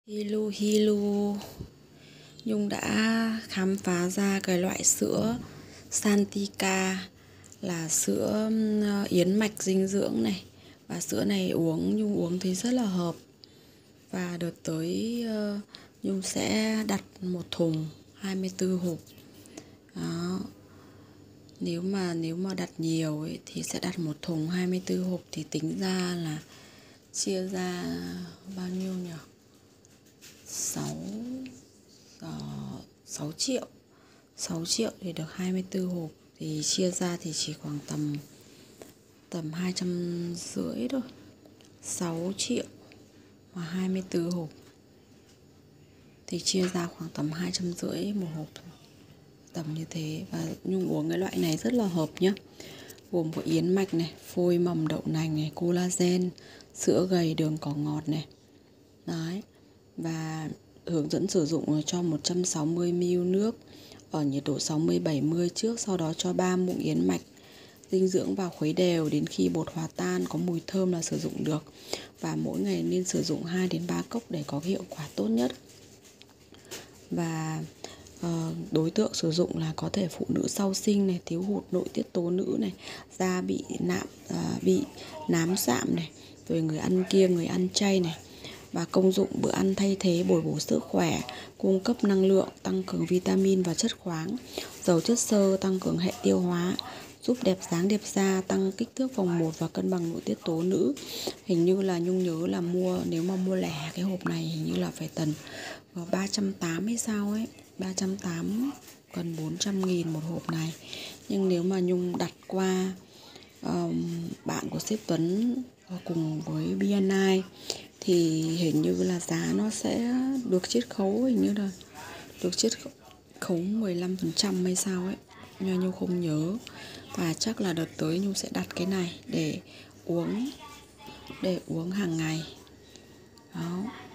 Hello hello, Nhung đã khám phá ra cái loại sữa Santica là sữa yến mạch dinh dưỡng này. Và sữa này Nhung uống thấy rất là hợp. Và đợt tới Nhung sẽ đặt một thùng 24 hộp. Đó. Nếu mà đặt nhiều ấy, thì sẽ đặt một thùng 24 hộp thì tính ra là chia ra bao nhiêu nhỉ? 6 triệu 6 triệu thì được 24 hộp, thì chia ra thì chỉ khoảng tầm 250 thôi. 6 triệu và 24 hộp thì chia ra khoảng tầm 250 một hộp thôi. Tầm như thế. Và Nhung uống cái loại này rất là hợp nhá. Gồm có yến mạch này, phôi mầm đậu nành này, collagen, sữa gầy, đường cỏ ngọt này. Đấy. Và hướng dẫn sử dụng cho 160ml nước ở nhiệt độ 60-70 trước. Sau đó cho 3 muỗng yến mạch dinh dưỡng vào khuấy đều đến khi bột hòa tan, có mùi thơm là sử dụng được. Và mỗi ngày nên sử dụng 2-3 cốc để có hiệu quả tốt nhất. Và đối tượng sử dụng là có thể phụ nữ sau sinh này, thiếu hụt nội tiết tố nữ này, da bị nám sạm này, rồi người ăn kiêng, người ăn chay này. Và công dụng bữa ăn thay thế, bồi bổ sức khỏe, cung cấp năng lượng, tăng cường vitamin và chất khoáng, giàu chất xơ, tăng cường hệ tiêu hóa, giúp đẹp dáng đẹp da, tăng kích thước vòng 1 và cân bằng nội tiết tố nữ. Hình như là Nhung nhớ là nếu mà mua lẻ cái hộp này hình như là phải tầm 380 hay sao ấy, 380, gần 400.000 một hộp này. Nhưng nếu mà Nhung đặt qua bạn của sếp Tuấn cùng với BNI thì hình như là giá nó sẽ được chiết khấu, hình như là được chiết khấu 15% hay sao ấy, nhưng Nhung không nhớ. Và chắc là đợt tới Nhung sẽ đặt cái này để uống hàng ngày. Đó.